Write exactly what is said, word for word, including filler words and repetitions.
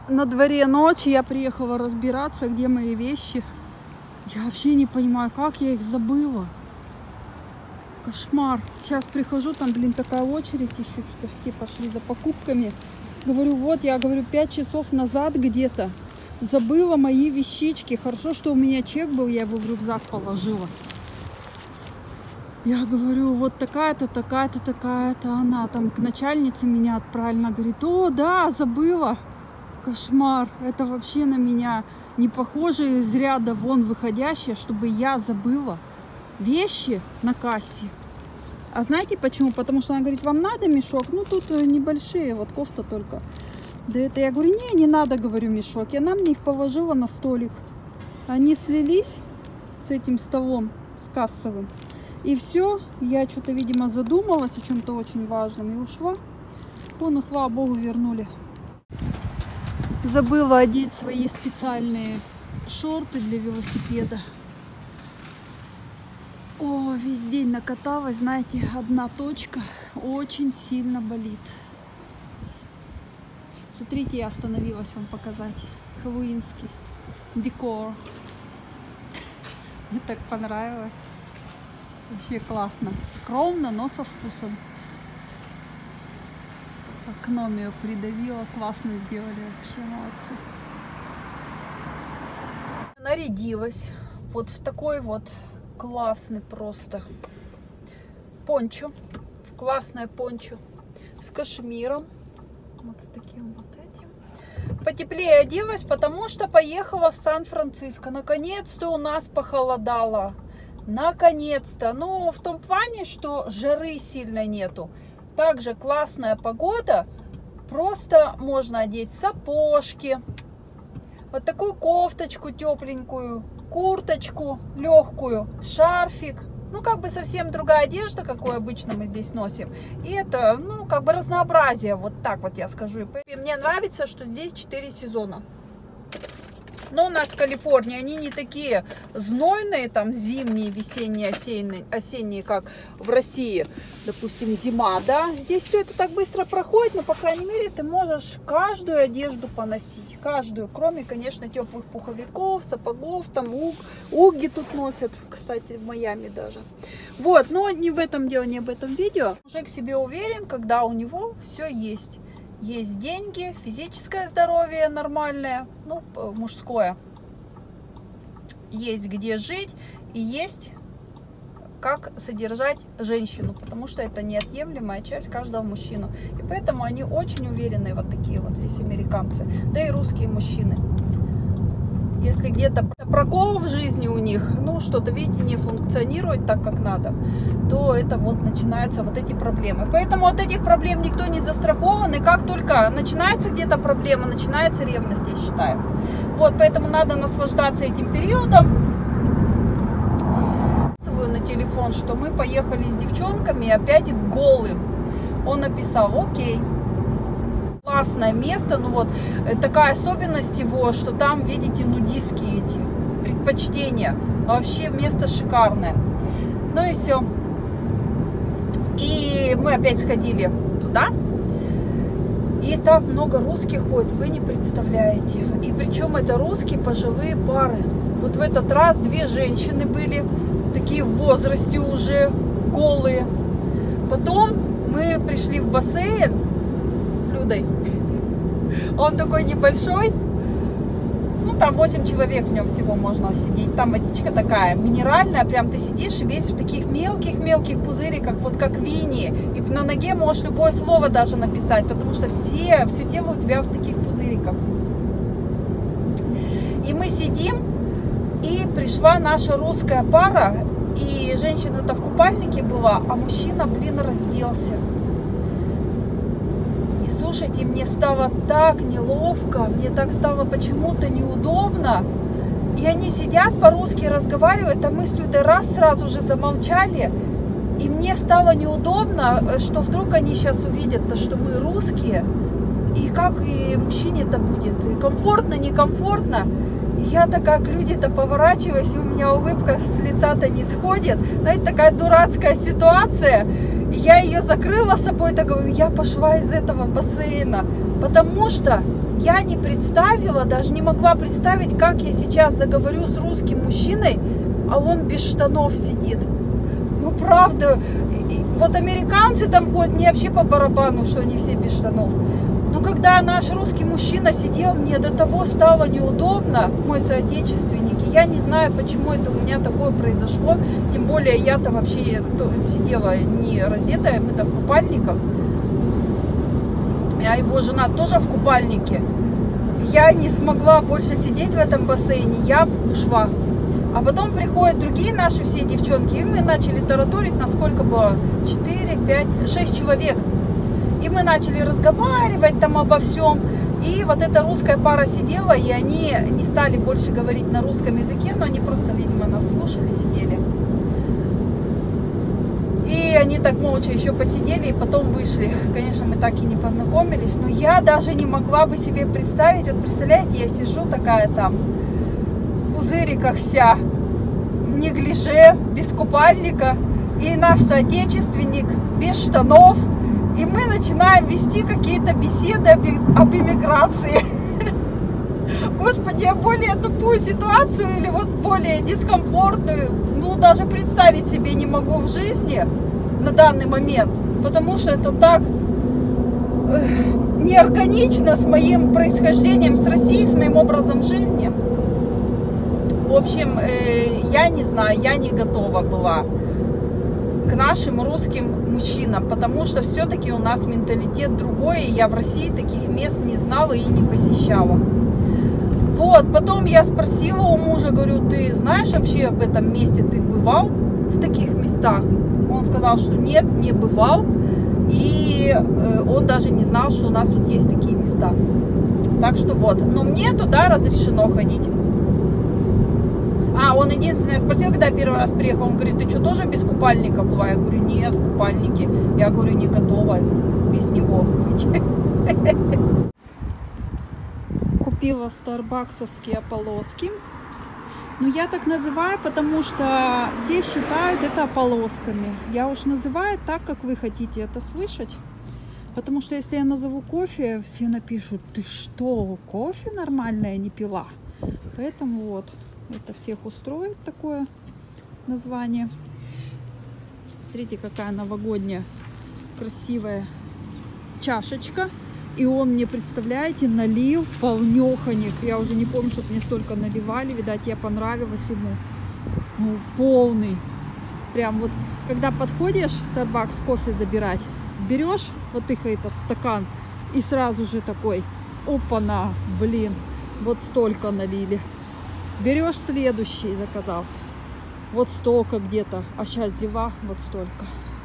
На дворе ночь, я приехала разбираться, где мои вещи. Я вообще не понимаю, как я их забыла. Кошмар. Сейчас прихожу, там, блин, такая очередь еще, что-то все пошли за покупками. Говорю, вот, я говорю, пять часов назад где-то забыла мои вещички. Хорошо, что у меня чек был, я его в рюкзак положила. Я говорю, вот такая-то, такая-то, такая-то она. Там к начальнице меня отправили. Она говорит, о, да, забыла. Кошмар. Это вообще на меня не похоже, из ряда вон выходящее, чтобы я забыла вещи на кассе. А знаете почему? Потому что она говорит, вам надо мешок? Ну, тут небольшие, вот кофта только. Да это я говорю, не, не надо, говорю, мешок. И она мне их положила на столик. Они слились с этим столом, с кассовым. И все, я что-то, видимо, задумалась о чем-то очень важном и ушла. О, ну, слава богу, вернули. Забыла одеть свои специальные шорты для велосипеда. О, весь день накаталась, знаете, одна точка очень сильно болит. Смотрите, я остановилась вам показать хэллоуинский декор. Мне так понравилось. Вообще классно. Скромно, но со вкусом. Окном ее придавило. Классно сделали. Вообще молодцы. Нарядилась вот в такой вот классный просто пончо. Классное пончо с кашемиром. Вот с таким вот этим. Потеплее оделась, потому что поехала в Сан-Франциско. Наконец-то у нас похолодало. Наконец-то. Ну, в том плане, что жары сильно нету. Также классная погода. Просто можно одеть сапожки. Вот такую кофточку тепленькую. Курточку легкую. Шарфик. Ну, как бы совсем другая одежда, какую обычно мы здесь носим. И это, ну, как бы разнообразие. Вот так вот я скажу. И мне нравится, что здесь четыре сезона. Но у нас в Калифорнии они не такие знойные, там зимние, весенние, осенние, осенние, как в России, допустим, зима, да. Здесь все это так быстро проходит, но, по крайней мере, ты можешь каждую одежду поносить, каждую, кроме, конечно, теплых пуховиков, сапогов, там уг, уги тут носят, кстати, в Майами даже. Вот, но не в этом дело, не об этом видео. Мужик себе уверен, когда у него все есть. Есть деньги, физическое здоровье нормальное, ну, мужское. Есть где жить и есть как содержать женщину, потому что это неотъемлемая часть каждого мужчины. И поэтому они очень уверенные, вот такие вот здесь американцы, да и русские мужчины. Если где-то прокол в жизни у них, ну, что-то, видите, не функционирует так, как надо, то это вот начинаются вот эти проблемы. Поэтому от этих проблем никто не застрахован, и как только начинается где-то проблема, начинается ревность, я считаю. Вот, поэтому надо наслаждаться этим периодом. На телефон, что мы поехали с девчонками опять голым. Он написал, окей. Классное место, ну вот такая особенность его, что там, видите, нудистские эти предпочтения. Вообще место шикарное. Ну и все. И мы опять сходили туда. И так много русских ходит, вы не представляете. И причем это русские пожилые пары. Вот в этот раз две женщины были, такие в возрасте уже, голые. Потом мы пришли в бассейн с Людой. Он такой небольшой. Ну, там восемь человек в нем всего можно сидеть. Там водичка такая минеральная. Прям ты сидишь и весь в таких мелких-мелких пузыриках, вот как Винни. И на ноге можешь любое слово даже написать, потому что все, все тело у тебя в таких пузыриках. И мы сидим, и пришла наша русская пара. И женщина-то в купальнике была, а мужчина, блин, разделся. И слушайте, мне стало так неловко, мне так стало почему-то неудобно. И они сидят по-русски разговаривают, а мы с Людой раз сразу же замолчали. И мне стало неудобно, что вдруг они сейчас увидят, что мы русские. И как и мужчине-то будет, и комфортно, некомфортно. И я такая к Люде-то поворачиваюсь, и у меня улыбка с лица-то не сходит. Знаете, такая дурацкая ситуация. И я ее закрыла с собой, так говорю, я пошла из этого бассейна, потому что я не представила, даже не могла представить, как я сейчас заговорю с русским мужчиной, а он без штанов сидит. Ну, правда, вот американцы там ходят, мне вообще по барабану, что они все без штанов. Но когда наш русский мужчина сидел, мне до того стало неудобно, мой соотечественник, и я не знаю, почему это у меня такое произошло, тем более я-то вообще сидела не раздетая, мы-то в купальниках, а его жена тоже в купальнике. Я не смогла больше сидеть в этом бассейне, я ушла. А потом приходят другие наши все девчонки, и мы начали тараторить, насколько было, четыре, пять, шесть человек. И мы начали разговаривать там обо всем. И вот эта русская пара сидела, и они не стали больше говорить на русском языке, но они просто, видимо, нас слушали, сидели. И они так молча еще посидели, и потом вышли. Конечно, мы так и не познакомились, но я даже не могла бы себе представить. Вот представляете, я сижу такая там, в пузыриках вся, в неглиже, без купальника, и наш соотечественник без штанов. И мы начинаем вести какие-то беседы об, об иммиграции. Господи, я более тупую ситуацию или вот более дискомфортную, ну, даже представить себе не могу в жизни на данный момент, потому что это так неорганично с моим происхождением, с Россией, с моим образом жизни. В общем, я не знаю, я не готова была к нашим русским мужчинам, потому что все-таки у нас менталитет другой, и я в России таких мест не знала и не посещала. Вот, потом я спросила у мужа, говорю, ты знаешь вообще об этом месте, ты бывал в таких местах? Он сказал, что нет, не бывал, и он даже не знал, что у нас тут есть такие места. Так что вот, но мне туда разрешено ходить. А, он единственное спросил, когда я первый раз приехал, он говорит, ты что, тоже без купальника была? Я говорю, нет, в купальнике. Я говорю, не готова без него быть. Купила старбаксовские полоски. Ну, я так называю, потому что все считают это полосками. Я уж называю так, как вы хотите это слышать. Потому что если я назову кофе, все напишут, ты что, кофе нормальное не пила? Поэтому вот. Это всех устроит такое название. Смотрите, какая новогодняя красивая чашечка. И он мне, представляете, налил полнёхонек. Я уже не помню, чтобы мне столько наливали. Видать, я понравилась ему. Ну, полный. Прям вот, когда подходишь в Starbucks кофе забирать, берешь вот их этот стакан и сразу же такой, опа-на, блин, вот столько налили. Берешь следующий, заказал. Вот столько где-то. А сейчас зева, вот столько.